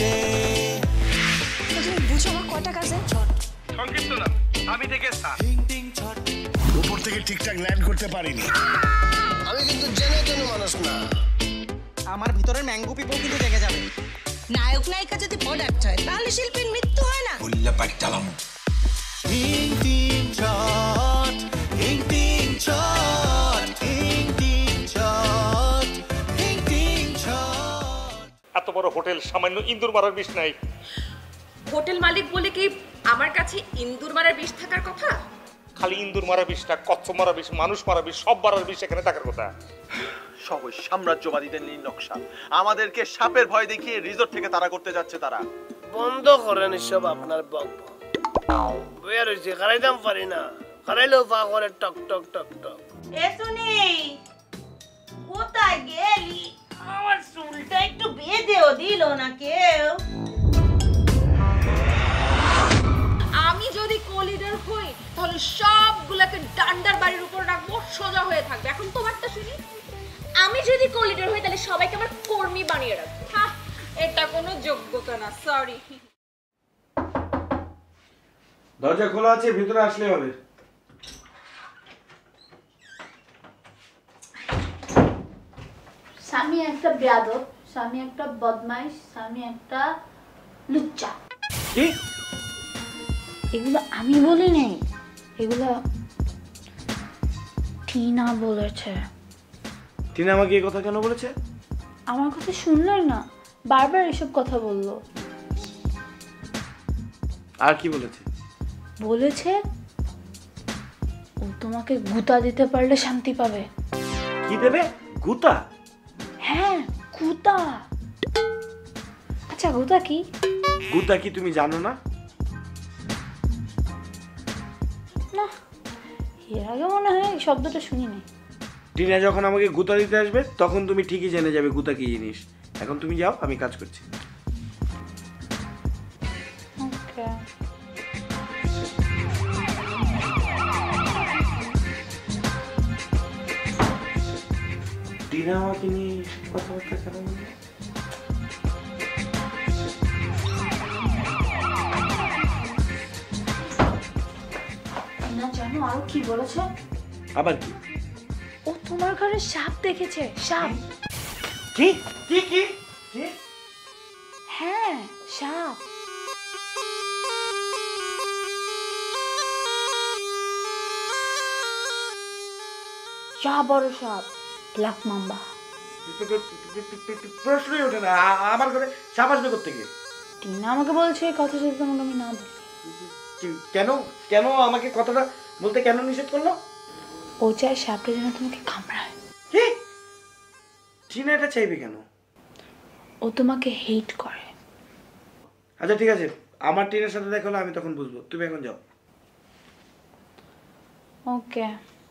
আসে। তুমি বুঝো আমার কয়টা কাজে সংক্ষিপ্ত না, আমি থেকে স্যার উপর থেকে ঠিকঠাক ল্যান্ড করতে পারিনি। আমি কিন্তু জেনে কোনো মানুষ না। আমার ভিতরের ম্যাঙ্গো পিপল কিন্তু জেগে যাবে। নায়ক নায়িকা যদি প্রোডাক্ট হয় তাহলে শিল্পীর মৃত্যু হয় না। বললে পারি চালাম। হিং টিং চট, হিং টিং চট, হিং টিং চট, হিং টিং চট। এত বড় হোটেল, সামান্য ইন্দুর মারার বিষ নাই। হোটেল মালিক বলে কি আমার কাছে ইন্দুর মারার বিষ থাকার কথা? খালি ইন্দুর মারা বিষ না, কচ্ছপ মারা বিষ, মানুষ মারা বিষ, সব মারার বিষ এখানে থাকার কথা। সব ওই সাম্রাজ্যবাদীদের নীল নকশা। আমাদেরকে সাপের ভয় দেখিয়ে রিসোর্ট থেকে তাড়া করতে যাচ্ছে তারা। বন্ধ করেন এসব আপনার বক বইয়া রয়েছে, খারাইতাম পারি না। খারাইলেও পা করে টক টক টক টক। এসো নেই কোথায় গেলি? আমার চুলটা একটু বেঁধেও দিল না কেউ। আমি যদি কোলিডার হই তাহলে সবগুলোকে ডান্ডার বাড়ির উপর রাখবো, সোজা হয়ে থাকবে। এখন তোমারটা শুনি। আমি যদি কোলিডার হই তাহলে সবাইকে আমার কর্মী বানিয়ে রাখবো। হ্যাঁ, এটা কোনো যোগ্যতা না, সরি। দরজা খোলা আছে, ভিতরে আসলে হবে। স্বামী একটা বেয়াদব, স্বামী একটা বদমাইশ, স্বামী একটা লুচ্চা। কি? এগুলো আমি বলি নাই, এগুলো টিনা বলেছে। টিনা আমাকে এই কথা কেন বলেছে? আমার কথা শুনলেন না, বারবার এসব কথা বললো। আর কি বলেছে? বলেছে ও তোমাকে গুতা দিতে পারলে শান্তি পাবে। কি দেবে? গুতা? হ্যাঁ, গুতা। আচ্ছা, গুতা কি? গুতা কি তুমি জানো না? না, এর আগে মনে হয় এই শব্দটা শুনি নাই। টিনা যখন আমাকে গুতা দিতে আসবে তখন তুমি ঠিকই জেনে যাবে গুতা কি জিনিস। এখন তুমি যাও, আমি কাজ করছি। ওকে। টিনা আমাকে নিয়ে কথাবার্তা কেন বলবে? না জানো আরো কি বলেছে? আবার কি? ও তোমার ঘরে সাপ দেখেছে। সাপ? কি কি কি কি? হ্যাঁ, সাপ। বড় সাপ, ব্ল্যাক মাম্বা। প্রশ্নই ওঠে না, আমার ঘরে সাপ আসবে কোত্থেকে? টিনা আমাকে বলছে এই কথা যদি তোমাকে আমি না বলি। কেন কেন আমাকে কথাটা বলতে কেন নিষেধ করলো? ও চায় সাপটা যেন তোমাকে কামড়ায়। কি? টিনা এটা চাইবে কেন? ও তোমাকে হেট করে। আচ্ছা ঠিক আছে, আমার টিনের সাথে দেখা হলে আমি তখন বুঝবো। তুমি এখন যাও। ওকে।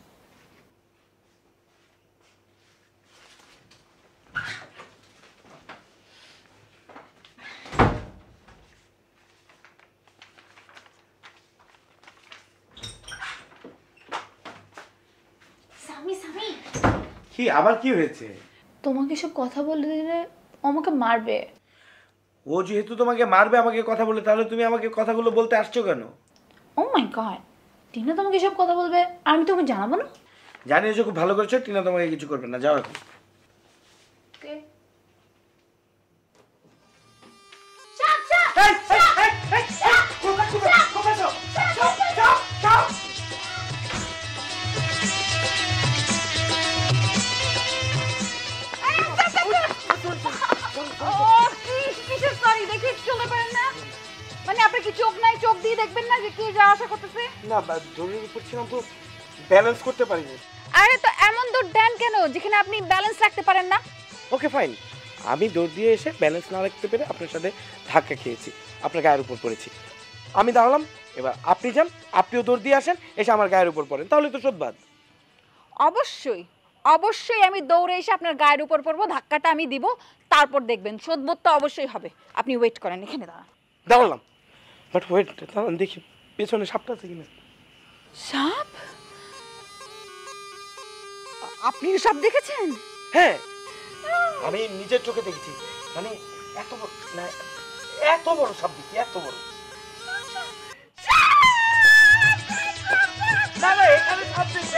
কি আবার কি হয়েছে? তোমাকে সব কথা বলে দিলে ও আমাকে মারবে। ও যেহেতু তোমাকে মারবে আমাকে কথা বলে, তাহলে তুমি আমাকে কথাগুলো বলতে আসছো কেন? ও মাই গড, টিনা তোমাকে সব কথা বলবে আর আমি তোমাকে জানাবো না? জানিয়েছো, খুব ভালো করেছো। টিনা তোমাকে কিছু করবে না, যাও এখন। দড়ির উপর ছিলাম তো ব্যালেন্স করতে পারিনি। আরে তো এমন দৌড় দেন কেন যেখানে আপনি ব্যালেন্স রাখতে পারেন না? ওকে ফাইন, আমি দৌড় দিয়ে এসে ব্যালেন্স না রাখতে পেরে আপনার সাথে ধাক্কা খেয়েছি, আপনার গায়ের উপর পড়েছি। আমি দাঁড়ালাম, এবার আপনি যান, আপনিও দৌড় দিয়ে আসেন, এসে আমার গায়ের উপর পড়েন, তাহলে তো শোধবাদ। অবশ্যই অবশ্যই আমি দৌড়ে এসে আপনার গায়ের উপর পড়বো, ধাক্কাটা আমি দিব, তারপর দেখবেন শোধবোধ তো অবশ্যই হবে। আপনি ওয়েট করেন, এখানে দাঁড়ালাম, বাট ওয়েট, দাঁড়ান দেখি পেছনে সাপটা আছে কিনা। সাপ? আপনি সাপ দেখেছেন? হ্যাঁ, আমি নিজের চোখে দেখেছি। মানে এত না, এত বড় সাপ দেখি, এত বড়। না না, এখানে সাপ দেখছি।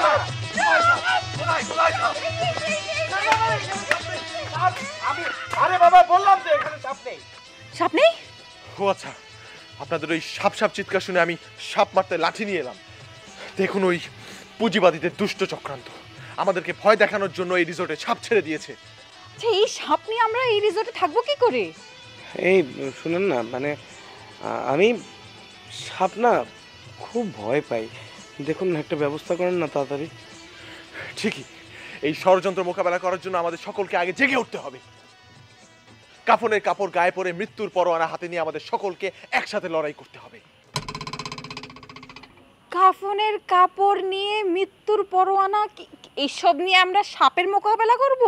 আরে বাবা, বললাম তো এখানে সাপ নেই। সাপ নেই? ও আচ্ছা, আপনাদের ওই সাপ সাপ চিৎকার শুনে আমি সাপ মারতে লাঠি নিয়ে এলাম। দেখুন, ওই পুঁজিবাদীদের দুষ্ট চক্রান্ত আমাদেরকে ভয় দেখানোর জন্য এই রিসোর্টে সাপ ছেড়ে দিয়েছে। আচ্ছা, এই সাপ নিয়ে আমরা এই রিসোর্টে থাকবো কি করে? এই শুনেন না, মানে আমি সাপ না খুব ভয় পাই। দেখুন না, একটা ব্যবস্থা করেন না তাড়াতাড়ি। ঠিকই, এই ষড়যন্ত্র মোকাবেলা করার জন্য আমাদের সকলকে আগে জেগে উঠতে হবে। কাফনের কাপড় গায়ে পরে মৃত্যুর পরোয়ানা হাতে নিয়ে আমাদের সকলকে একসাথে লড়াই করতে হবে। কাফনের কাপড় নিয়ে মৃত্যুর পরোয়ানা, এইসব নিয়ে আমরা সাপের মোকাবেলা করব?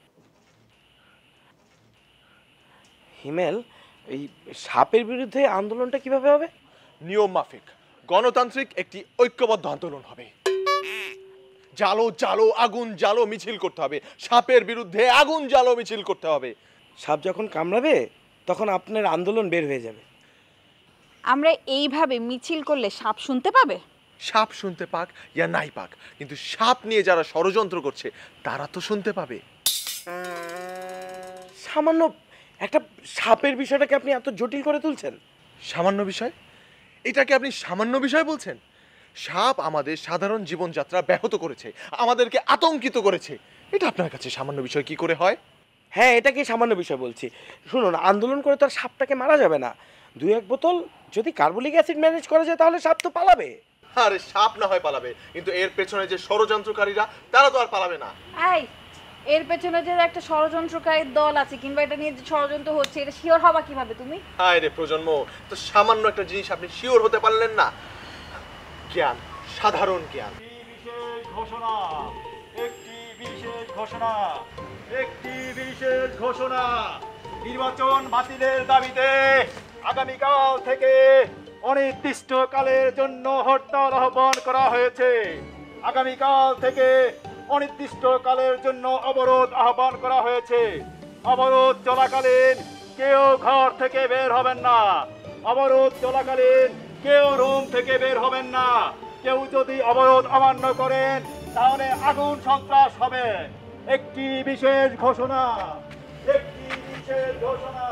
হিমেল, এই সাপের বিরুদ্ধে আন্দোলনটা কিভাবে হবে? নিয়ম মাফিক গণতান্ত্রিক একটি ঐক্যবদ্ধ আন্দোলন হবে। জালো জালো আগুন জালো মিছিল করতে হবে। সাপের বিরুদ্ধে আগুন জালো মিছিল করতে হবে। সাপ যখন কামড়াবে তখন আপনার আন্দোলন বের হয়ে যাবে। আমরা এইভাবে মিছিল করলে সাপ শুনতে পাবে? সাপ শুনতে পাক ইয়া নাই পাক, কিন্তু সাপ নিয়ে যারা ষড়যন্ত্র করছে তারা তো শুনতে পাবে। সামান্য একটা সাপের বিষয়টাকে আপনি এত জটিল করে তুলছেন। সামান্য বিষয়? এটাকে আপনি সামান্য বিষয় বলছেন? সাপ আমাদের সাধারণ জীবনযাত্রা ব্যাহত করেছে, আমাদেরকে আতঙ্কিত করেছে। এটা আপনার কাছে সামান্য বিষয় কি করে হয়? হ্যাঁ, এটাকে সামান্য বিষয় বলছি। শুনুন, আন্দোলন করে তো আর সাপটাকে মারা যাবে না। 2-1 বোতল যদি কার্বলিক অ্যাসিড ম্যানেজ করা যায় তাহলে সাপ তো পালাবে। আরে সাপ না হয় পালাবে, কিন্তু এর পেছনে যে ষড়যন্ত্রকারীরা তারা তো আর পালাবে না। এই, এর পেছনে যে একটা ষড়যন্ত্রকারীর দল আছে কিংবা এটা নিয়ে যে ষড়যন্ত্র হচ্ছে, এটা শিওর হবা কিভাবে তুমি? হায় রে প্রজন্ম, তো সামান্য একটা জিনিস আপনি শিওর হতে পারলেন না। জ্ঞান, সাধারণ জ্ঞান। বিশেষ ঘোষণা নির্বাচন বাতিলের দাবিতে আগামীকাল থেকে অনির্দিষ্টকালের জন্য হরতাল আহ্বান করা হয়েছে। আগামীকাল থেকে অনির্দিষ্টকালের জন্য অবরোধ আহ্বান করা হয়েছে। অবরোধ চলাকালীন কেউ ঘর থেকে বের হবেন না। অবরোধ চলাকালীন কেউ রুম থেকে বের হবেন না। কেউ যদি অবরোধ অমান্য করেন তাহলে আগুন সন্ত্রাস হবে। একটি বিশেষ ঘোষণা, একটি বিশেষ ঘোষণা।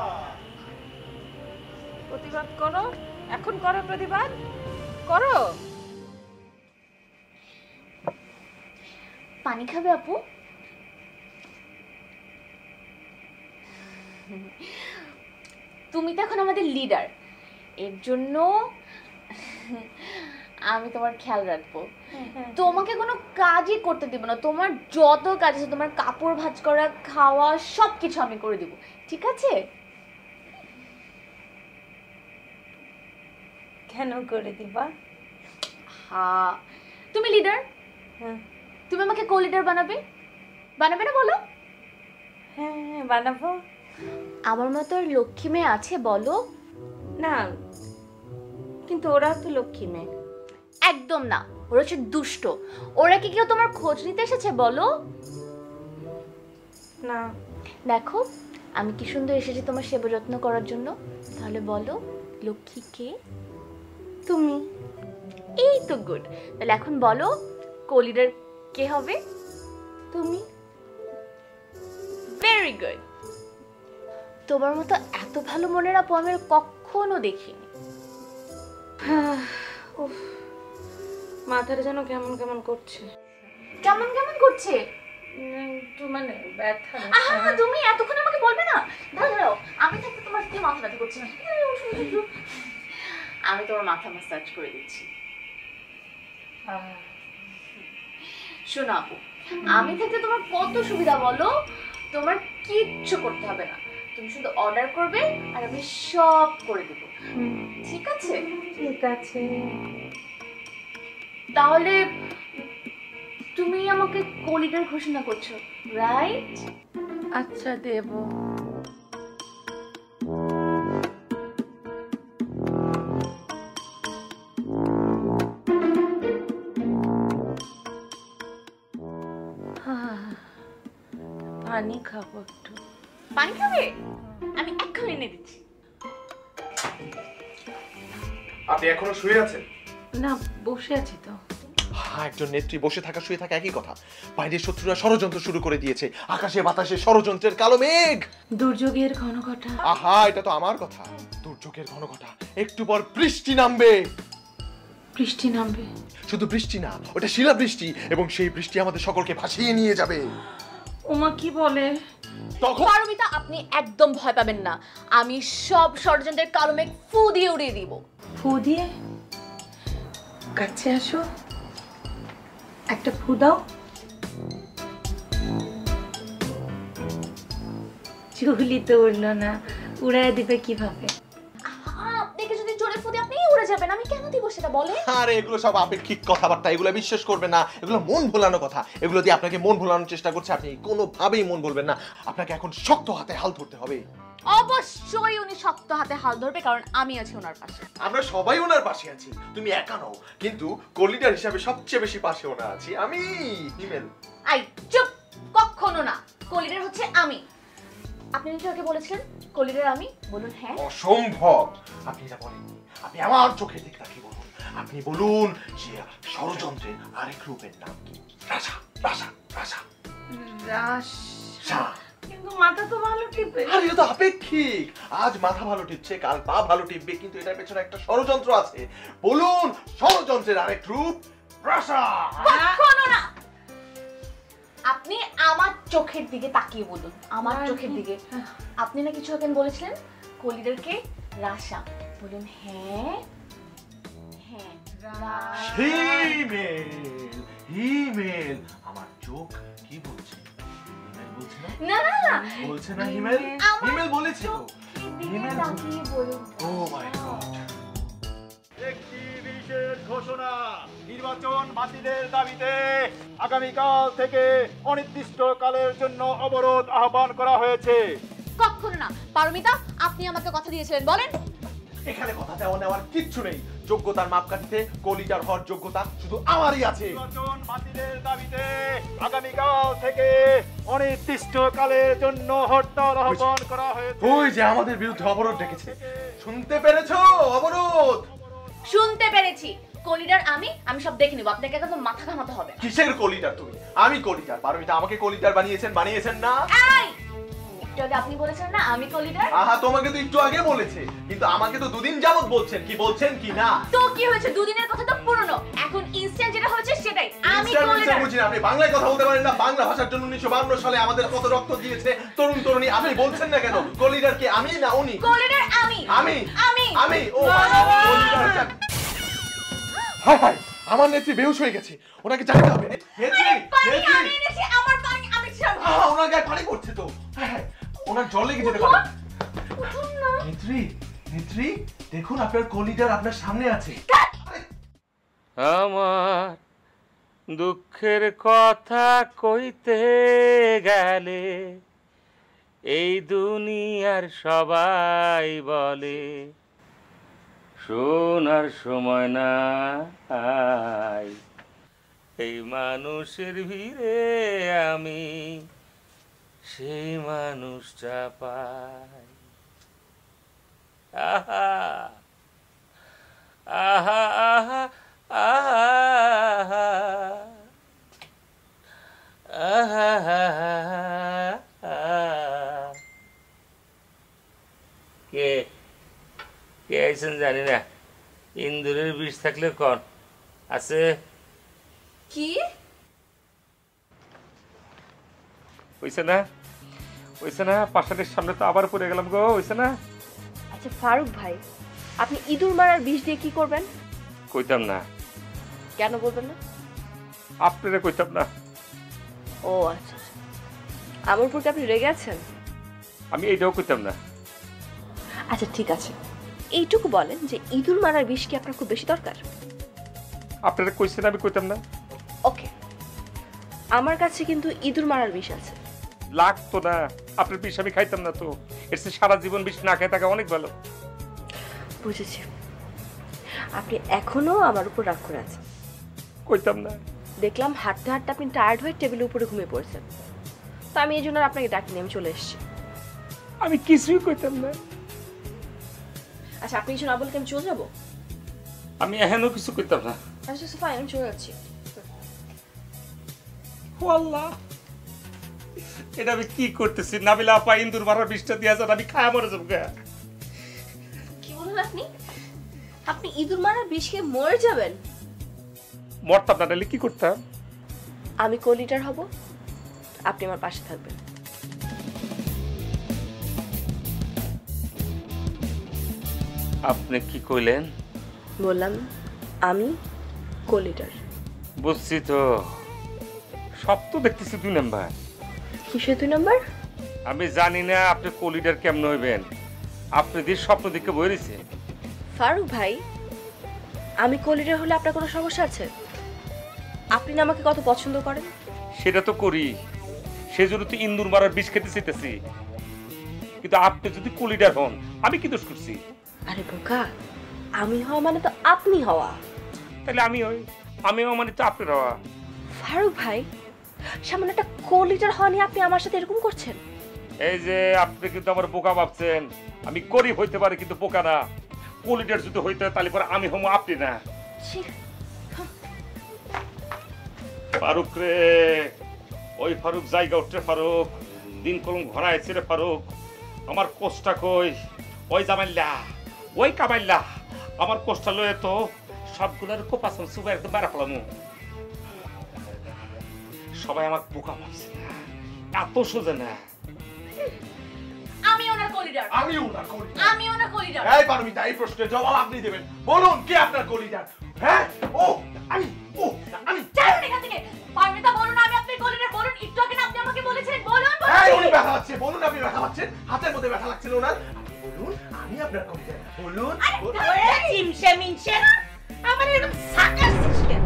প্রতিবাদ করো, এখন করো প্রতিবাদ করো। পানি খাবে আপু? তুমি তো এখন আমাদের লিডার, এর জন্য আমি তোমার খেয়াল রাখবো। তোমাকে কোনো কাজই করতে দিব না। তোমার যত কাজ আছে, তোমার কাপড় ভাঁজ করা, খাওয়া, সবকিছু আমি করে দিব, ঠিক আছে? কেন করে দিবা? হ্যাঁ, তুমি লিডার, তুমি আমাকে কো লিডার বানাবে, বানাবে না বলো? হ্যাঁ, বানাবো। আমার মতো আর লক্ষ্মী মেয়ে আছে বলো? না, কিন্তু ওরা তো লক্ষ্মী মেয়ে। একদম না, ওরা হচ্ছে দুষ্ট। ওরা কি কেউ তোমার খোঁজ নিতে এসেছে বলো? না। দেখো, আমি কি সুন্দর এসেছি তোমার সেবা যত্ন করার জন্য। তাহলে বলো, লক্ষ্মী কে? তুমি। এই তো গুড। তাহলে এখন বলো, কো লিডার কে হবে? তুমি। Very good. তোমার মতো এত ভালো মনের আপু আমি আর কখনো দেখিনি। উফ, মাথাটা যেন কেমন কেমন করছে। কেমন কেমন করছে? একটু মানে ব্যথা। আহা, তুমি এতক্ষণ আমাকে বলবে না? দাঁড়াও, আমি থাকতে তোমার কি মাথা ব্যথা করছে না? আমি তোমার মাথা ম্যাসাজ করে দিচ্ছি। শোনো আপু, আমি থাকতে তোমার কত সুবিধা বলো। তোমার কিচ্ছু করতে হবে না, তুমি শুধু অর্ডার করবে আর আমি সব করে দেব, ঠিক আছে? ঠিক আছে। তাহলে তুমি আমাকে কো লিডার ঘোষণা করছো, রাইট? আচ্ছা, দেব। পানি খাবো একটু। পানি খাবে? আমি এক্ষুনি এনে দিচ্ছি। আপনি এখনো শুয়ে আছেন? না, বসে আছি তো। হ্যাঁ, একজন নেত্রী বসে থাকা শুয়ে থাকা একই কথা। বাইরের শত্রুরা ষড়যন্ত্র শুরু করে দিয়েছে, আকাশে বাতাসে ষড়যন্ত্রের কালো মেঘ। দুর্যোগের ঘনঘটা। আহা, এটা তো আমার কথা। দুর্যোগের ঘনঘটা, একটু পর বৃষ্টি নামবে। বৃষ্টি নামবে? শুধু বৃষ্টি না, ওটা শিলাবৃষ্টি, এবং সেই বৃষ্টি আমাদের সকলকে ভাসিয়ে নিয়ে যাবে। ওমা কি বলে? তখন পারমিতা, আপনি একদম ভয় পাবেন না। আমি সব ষড়যন্ত্রের কালো মেঘ ফু দিয়ে উড়িয়ে দিব। ফু দিয়ে? কাছে আসো, একটা ফু দাও। চুগলি তো উড়লো না, উড়ায় দিবে কিভাবে? আপনাকে যদি জোরে ফু দিই আপনি উড়ে যাবেন, আমি কেন দিব সেটা বলে? আরে এগুলো সব আপেক্ষিক কথাবার্তা, এগুলো বিশ্বাস করবেন না। এগুলো মন ভোলানো কথা। এগুলো দিয়ে আপনাকে মন ভোলানোর চেষ্টা করছে, আপনি কোনোভাবেই মন ভুলবেন না। আপনাকে এখন শক্ত হাতে হাল ধরতে হবে। অবশ্যই উনি শক্ত হাতে হাল ধরবে, কারণ আমি আছি ওনার পাশে। আমরা সবাই ওনার পাশে আছি, তুমি একা নও। কিন্তু কোলিডার হিসাবে সবচেয়ে বেশি পাশে ওনা আছি আমি, হিমেল। আই চুপ, কখনো না। কোলিডার হচ্ছে আমি। আপনি কি আগে বলেছিলেন কোলিডার আমি? বলুন হ্যাঁ। অসম্ভব, আপনি এটা বলেননি। আপনি আমার চোখের দিকে তাকিয়ে বলুন। আপনি বলুন যে ষড়যন্ত্রের আরেক রূপের নাম কি? রাজা, রাজা, রাজা, রাজা। কিন্তু মাথা তো ভালো টিপে। আরে এটা তো আপেক্ষিক। আজ মাথা ভালো টিপছে, কাল পা ভালো টিপবে, কিন্তু এটার পেছনে একটা ষড়যন্ত্র আছে। বলুন ষড়যন্ত্রের আরেক রূপ রাজা। কখনো না। আপনি আমার চোখের দিকে তাকিয়ে বলুন, আমার চোখের দিকে। আপনি না কিছু এখন বলেছিলেন কোলিডারকে রাশা। বলুন হ্যাঁ হ্যাঁ। হিমেল, হিমেল, আমার চোখ কি বলছে? হিমেল বলছে না? না না না, বলছে না হিমেল? হিমেল বলেছে তো। হিমেল তাকিয়ে বলুন। Oh my God. একটি বিশেষ ঘোষণা, নির্বাচন বাতিলের দাবিতে আগামীকাল থেকে অনির্দিষ্টকালের জন্য অবরোধ আহ্বান করা হয়েছে। কখনো না। পারমিতা, আপনি আমাকে কথা দিয়েছিলেন, বলেন। এখানে কথা দেওয়া নেওয়ার কিচ্ছু নেই। যোগ্যতার মাপকাঠিতে কোলিডার হওয়ার যোগ্যতা শুধু আমারই আছে। নির্বাচন বাতিলের দাবিতে আগামীকাল থেকে অনির্দিষ্টকালের জন্য হরতাল আহ্বান করা হয়েছে। ওই যে আমাদের বিরুদ্ধে অবরোধ ডেকেছে, শুনতে পেরেছো? অবরোধ। শুনতে পেরেছি। কোলিডার আমি সব দেখে নেব, আপনাকে একদম মাথা ঘামাতে হবে। কিসের কোলিডার তুমি? আমি কোলিডার। পারমিতা আমাকে কোলিডার বানিয়েছেন না? এই, একটু আগে আপনি বলেছেন না আমি কোলিডার? আহা, তোমাকে তো একটু আগে বলেছে, কিন্তু আমাকে তো দুদিন যাবত বলছেন। কি বলছেন কি না? তো কি হয়েছে? দুদিনের কথা তো পুরনো, এখন ইনস্ট্যান্ট যেটা হয়েছে সেটাই। আমি কোলিডার। বুঝি না, আপনি বাংলায় কথা বলতে পারেন না? বাংলা ভাষার জন্য 1952 সালে আমাদের কত রক্ত দিয়েছে তরুণ তরুণী। আপনি বলছেন না কেন? কোলিডার কি আমি না উনি? কোলিডার আমি। আমি আমি আমি ও কোলিডার। হায় হায়, আমার নেত্রী বেহুশ হয়ে গেছে, ওনাকে জানাতে হবে। নেত্রী, নেত্রী, আমি এনেছি, আমার পানি আমি খাবো। আহা, ওনার গায়ে পানি পড়ছে তো। হায় হায়, ওনার জল লেগে যেতে পারে। নেত্রী, নেত্রী, দেখুন আপনার কোলিডার আপনার সামনে আছে। আমার দুঃখের কথা কইতে গেলে এই দুনিয়ার সবাই বলে শোনার সময় নাই। এই মানুষের ভিড়ে আমি সেই মানুষটা পাই। আহা আহা আহা আহা আহা। কে কে আইছেন জানি না। ইন্দুরের বিষ থাকলে কন আছে? কি হইছে না? হইছে না? পাশাটের সামনে তো আবার পড়ে গেলাম গো। হইছে না? আচ্ছা ফারুক ভাই, আপনি ইঁদুর মারার বিষ দিয়ে কি করবেন? কইতাম না। কেন বলবেন না? আপনারা কইতাম না। ও আচ্ছা, আমার উপর কি আপনি রেগে আছেন? আমি এইটাও কইতাম না। আচ্ছা ঠিক আছে, এইটুকু বলেন যে ইঁদুর মারার বিষ কি আপনার খুব বেশি দরকার? আপনারা কইছেন আমি কইতাম না। ওকে, আমার কাছে কিন্তু ইঁদুর মারার বিষ আছে। লাগতো না, আপনার বিষ আমি খাইতাম না তো। এর চেয়ে সারা জীবন বিষ না খেয়ে থাকা অনেক ভালো। বুঝেছি, আপনি এখনো আমার উপর রাগ করে আছেন। কইতাম না। দেখলাম হাঁটতে হাঁটতে আপনি টায়ার্ড হয়ে টেবিলের উপরে ঘুমিয়ে পড়েছেন, তো আমি এই জন্য আপনাকে ডাকিনি, আমি চলে এসেছি। আমি কিছুই কইতাম না। আচ্ছা আপনি কিছু না বললে আমি চলে যাবো? আমি এখনো কিছু করতাম না। আচ্ছা ফাইন, আমি চলে যাচ্ছি। আল্লাহ, এটা আমি কি করতেছি? নাবিলা আপা ইন্দুর মারার বিষটা দিয়ে যান, আমি খায়া মরে যাবো। কি বলেন আপনি? আপনি ইঁদুর মারার বিষ খেয়ে মরে যাবেন? মরতাম না, তাহলে কি করতাম? আমি কো-লিডার হব, আপনি আমার পাশে থাকবেন। আপনি কি কইলেন? বললাম আমি কো-লিডার। বুঝছি তো, সব তো দেখতেছি 2 নাম্বার। কিসের 2 নাম্বার? আমি জানি না আপনি কো-লিডার কেমন হইবেন। আপনি যে স্বপ্ন দেখে বইরেছে। ফারুক ভাই, আমি কো-লিডার হলে আপনার কোনো সমস্যা আছে? আপনি না আমাকে কত পছন্দ করেন? সেটা তো করি, সেজন্য তো ইন্দুর মারার বিষ খেতে চাইতেছি। কিন্তু আপনি যদি কো-লিডার হন, আমি কি দোষ করছি? আরে বোকা, আমি হওয়া মানে তো আপনি হওয়া। তাহলে আমি হই, আমি হওয়া মানে তো আপনার হওয়া। ফারুক ভাই, সামান্য একটা কো-লিডার হওয়া নিয়ে আপনি আমার সাথে এরকম করছেন? এই যে আপনি কিন্তু আমার বোকা ভাবছেন। আমি গরিব হইতে পারি কিন্তু বোকা না। কো-লিডার যদি হইতে হয় তাহলে পরে আমি হবো, আপনি না। ফারুক রে, ওই ফারুক জায়গা উঠছে। ফারুক দিন কলম ঘনাইছে রে। ফারুক আমার কোষ্টা কই? ওই জামাইল্লা, ওই কামাইল্লা আমার কোষ্টা লয়ে তো সবগুলোর কোপাসন সুবা একদম বেড়া ফেলামু। সবাই আমার বোকা ভাবছে না, এত সোজা না। আমি ওনার কো-লিডার। আমি ওনার কলিডার। আমি ওনার কো-লিডার। এই পারমিতা, এই প্রশ্নের জবাব আপনি দেবেন। বলুন কে আপনার কলিডার? হ্যাঁ, আমি চাইুন এখান থেকে। পারমিতা বলুন আমি আপনার কো-লিডার। বলুন, একটু আগে আপনি আমাকে বলেছেন। বলুন। এই উনি ব্যথা লাগছে, বলুন আপনি ব্যথা পাচ্ছেন, হাতের মধ্যে ব্যথা লাগছে ওনার। বলুন আমি আপনার কলিডার। বলুন। চিমসে মিনসে না, আমার এরকম সাকাস ছিল।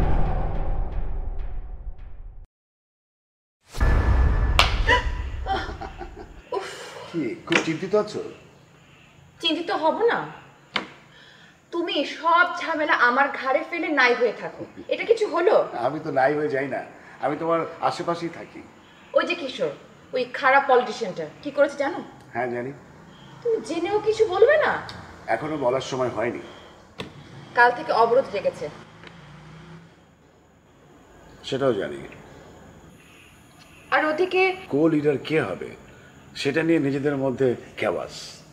কি খুব চিন্তিত আছো? চিন্তিত হব না? তুমি সব ঝামেলা আমার ঘাড়ে ফেলে নাই হয়ে থাকো, এটা কিছু হলো? আমি তো নাই হয়ে যাই না, আমি তোমার আশেপাশেই থাকি। ওই যে কিশোর, ওই খারাপ পলিটিশিয়ানটা কি করেছে জানো? হ্যাঁ জানি। তুমি জেনেও কিছু বলবে না? এখনো বলার সময় হয়নি। কাল থেকে অবরোধ রেখেছে। সেটাও জানি। আর ওদিকে কো লিডার কে হবে সেটা নিয়ে নিজেদের মধ্যে কেওয়াস।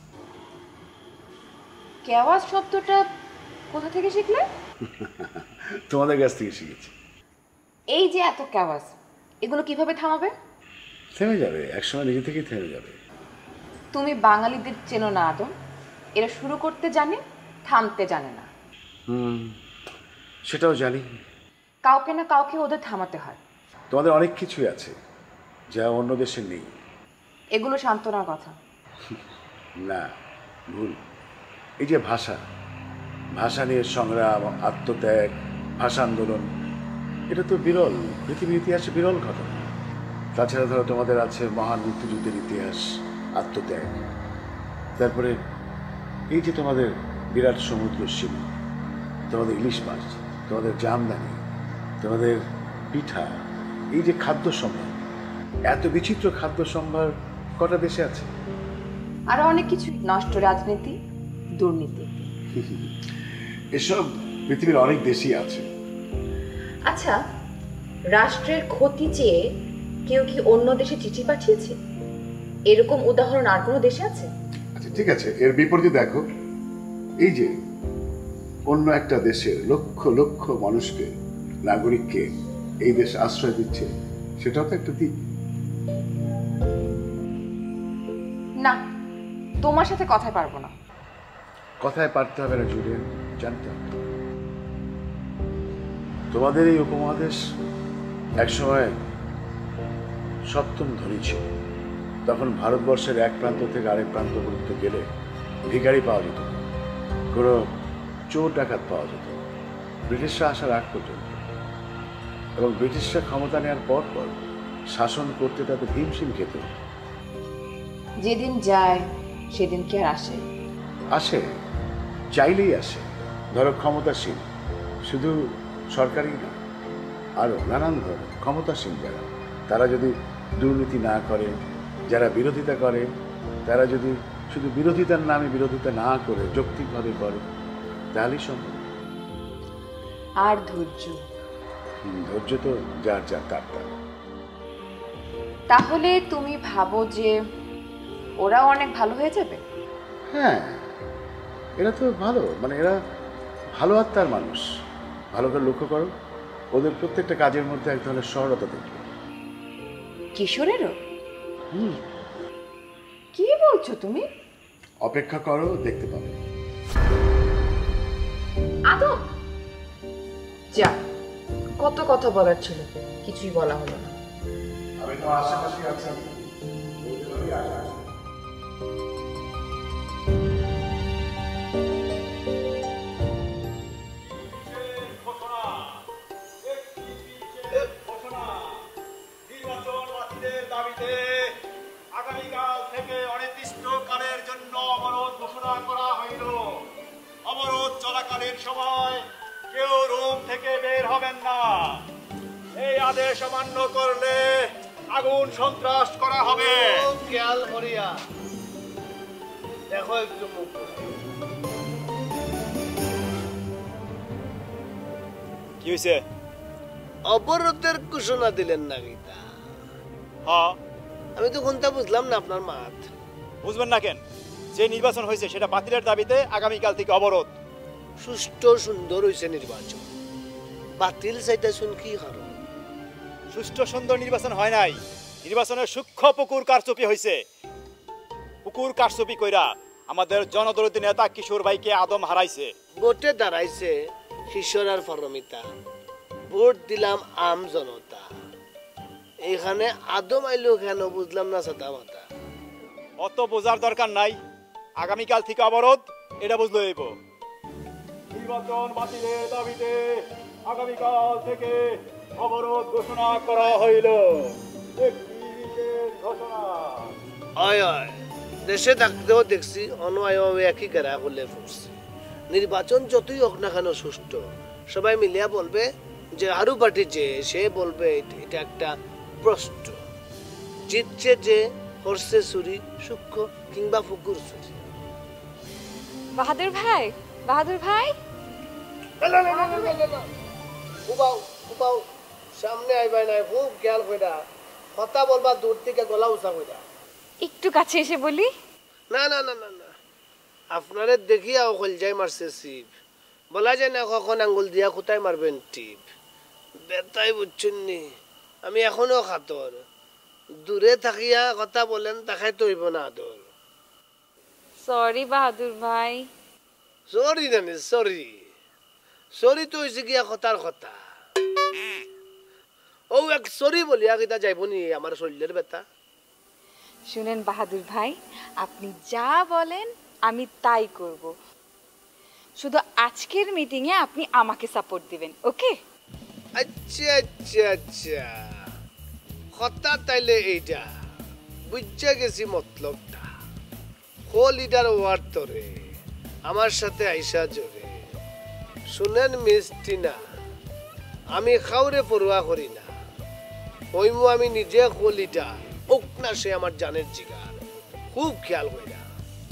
কেওয়াস শব্দটা কোথা থেকে শিখলে? তোমাদের কাছ থেকে শিখেছি। এই যে এত কেওয়াস, এগুলো কিভাবে থামাবে? থেমে যাবে, একসময় নিজে থেকেই থেমে যাবে। তুমি বাঙালিদের চেনো না আদম, এরা শুরু করতে জানে, থামতে জানে না। সেটাও জানি। কাউকে না কাউকে ওদের থামাতে হয়। তোমাদের অনেক কিছুই আছে যা অন্য দেশে নেই। এগুলো সান্ত্বনার কথা না, ভুল। এই যে ভাষা, ভাষা নিয়ে সংগ্রাম, আত্মত্যাগ, ভাষা আন্দোলন, এটা তো বিরল, পৃথিবীর ইতিহাসে বিরল ঘটনা। তাছাড়া ধরো তোমাদের আছে মহান মুক্তিযুদ্ধের ইতিহাস, আত্মত্যাগ। তারপরে এই যে তোমাদের বিরাট সমুদ্র সীমা, তোমাদের ইলিশ মাছ, তোমাদের জামদানি, তোমাদের পিঠা, এই যে খাদ্য সম্ভার, এত বিচিত্র খাদ্য সম্ভার কটা দেশে আছে? আরো অনেক কিছু, নষ্ট রাজনীতি, দুর্নীতি, এসব পৃথিবীর অনেক দেশই আছে। আচ্ছা, রাষ্ট্রের ক্ষতি চেয়ে কেউ কি অন্য দেশে চিঠি পাঠিয়েছে? এরকম উদাহরণ আর কোনো দেশে আছে? আচ্ছা ঠিক আছে, এর বিপরীতে দেখো, এই যে অন্য একটা দেশের লক্ষ লক্ষ মানুষকে, নাগরিককে এই দেশ আশ্রয় দিচ্ছে, সেটাও তো একটা দিক। না, তোমার সাথে কথায় পারবো না। কথায় পারতে হবে না জুলিয়ান, জানতে হবে। তোমাদের এই উপমহাদেশ একসময় সপ্তম ধনী ছিল। তখন ভারতবর্ষের এক প্রান্ত থেকে আরেক প্রান্ত পর্যন্ত গেলে ভিখারি পাওয়া যেত, কোনো চোর ডাকাত পাওয়া যেত, ব্রিটিশরা আসার আগ পর্যন্ত। এবং ব্রিটিশরা ক্ষমতা নেওয়ার পর পর শাসন করতে তাদের হিমশিম খেত। যেদিন যায় সেদিন কি আর আসে? আসে, চাইলেই আসে। ধরো ক্ষমতাসীন, শুধু সরকারি না, আরও নানান ধরনের ক্ষমতাসীন যারা, তারা যদি দুর্নীতি না করে, যারা বিরোধিতা করে, তারা যদি শুধু বিরোধিতার নামে বিরোধিতা না করে যৌক্তিকভাবে করে, তাহলেই সম্ভব। আর ধৈর্য। ধৈর্য তো যার যার তার তার। তাহলে তুমি ভাবো যে ওরাও অনেক ভালো হয়ে যাবে? হ্যাঁ, এরা তো ভালো, মানে এরা ভালো আত্মার মানুষ। ভালো করে লক্ষ্য করো, ওদের প্রত্যেকটা কাজের মধ্যে এক ধরনের সরলতা দেখবে। কিশোরেরও? কি বলছো তুমি? অপেক্ষা করো, দেখতে পাবে। আদম, যা, কত কথা বলার ছিল, কিছুই বলা হলো না। আমি তোমার আশেপাশে আছি। আগামীকাল থেকে অনির্দিষ্টকালের জন্য অবরোধ ঘোষণা করা হইল। অবরোধ চলাকালীন সময় কেউ রুম থেকে বের হবেন না। এই আদেশ অমান্য করলে আগুন সন্ত্রাস করা হবে। খেয়াল করিয়া দেখো একটু মুখ। কি হয়েছে? অবরোধের ঘোষণা দিলেন না গীতা? হ্যাঁ, আমি তো কোনটা বুঝলাম না আপনার মাত। বুঝবেন না কেন? যে নির্বাচন হয়েছে সেটা বাতিলের দাবিতে আগামীকাল থেকে অবরোধ। সুষ্ঠু সুন্দর হয়েছে নির্বাচন, বাতিল চাইতে শুন কি কারণ? সুষ্ঠু সুন্দর নির্বাচন হয় নাই, নির্বাচনের সূক্ষ্ম পুকুর কারচুপি হয়েছে। পুকুর কারচুপি কইরা আমাদের জনদরদী নেতা কিশোর ভাইকে আদম হারাইছে। ভোটে দাঁড়াইছে কিশোর আর ফরমিতা, ভোট দিলাম আম জনতা। এখানে আদম আইলো কেন বুঝলাম না সাদা মাতা। অত বোঝার দরকার নাই, আগামীকাল থেকে অবরোধ, এটা বুঝলো হইব। নির্বাচন বাতিলের দাবিতে আগামীকাল থেকে অবরোধ ঘোষণা করা হইল। একটি বিশেষ ঘোষণা। হয় হয়, দেশে থাকতেও দেখছি অনয় একই গেরা করলে ফুটছে। নির্বাচন যতই হোক না কেন সুষ্ঠু, সবাই মিলিয়া বলবে যে আরু পার্টি যে সে বলবে এটা একটা প্রশ্ন। জিতছে যে হরসে চুরি, সূক্ষ্ম কিংবা ফুকুর চুরি। বাহাদুর ভাই, বাহাদুর ভাই, সামনে আইবাই নাই, খুব খেয়াল কইরা কথা বলবা, দূর থেকে গলা উঁচা কইরা। একটু কাছে এসে বলি। না না না না না, আপনারে দেখিয়া অকল যাই মারছে সিপ। বলা যায় না কখন আঙ্গুল দিয়া কোথায় মারবেন টিপ। বেতাই বুঝছেন নি, আমি এখনো খাতর। দূরে থাকিয়া কথা বলেন, তাকাই তো হইব না আদর। সরি বাহাদুর ভাই। সরি জানি, সরি সরি তো হয়েছে গিয়া কথার কথা। ও এক সরি বলিয়া কিতা যাইব নি আমার শরীরের ব্যথা। শুনেন বাহাদুর ভাই, আপনি যা বলেন আমি তাই করব। শুধু আজকের মিটিংয়ে আপনি আমাকে সাপোর্ট দিবেন, ওকে? আচ্ছা আচ্ছা আচ্ছা, কথা তাইলে এইটা বুঝা গেছি মতলবটা। কো লিডার ওয়ার্ড তরে আমার সাথে আইসা জোরে। শুনেন মিস টিনা, আমি খাওরে পড়ুয়া করি না। হইমু আমি নিজে কো লিডার, ওক না সে আমার জানের জিগার। খুব খেয়াল করি না।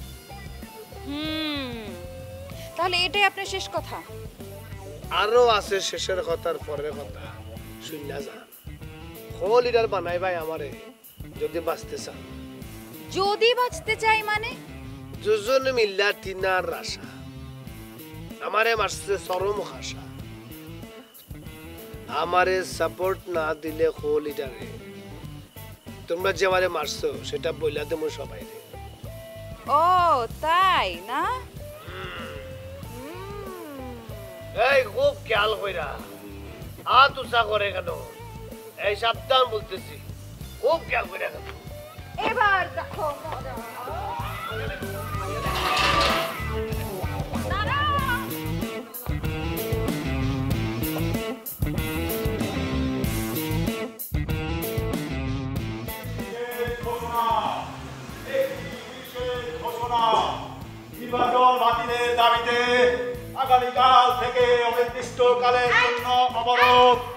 তাহলে এটাই আপনার শেষ কথা? আরো আছে শেষের কথার পরের কথা, শুননা যান। কো লিডার বানাই ভাই আমারে যদি বাঁচতে চান। যদি বাঁচতে চাই মানে? দুজন মিল্লা টিনার রাশা আমারে মারছে চরম খাসা। আমারে সাপোর্ট না দিলে কো লিডারে, তোমরা যে আমারে মারছো সেটা বইলা দেবো সবাই। ও তাই না? এই খুব খেয়াল কইরা, হাত উঁচা করে কেন? এই সাবধান বলতেছি, খুব খেয়াল কইরা কেন? এবার দেখো মজা। নির্বাচন বাতিলের দাবিতে আগামীকাল থেকে অনির্দিষ্টকালের জন্য অবরোধ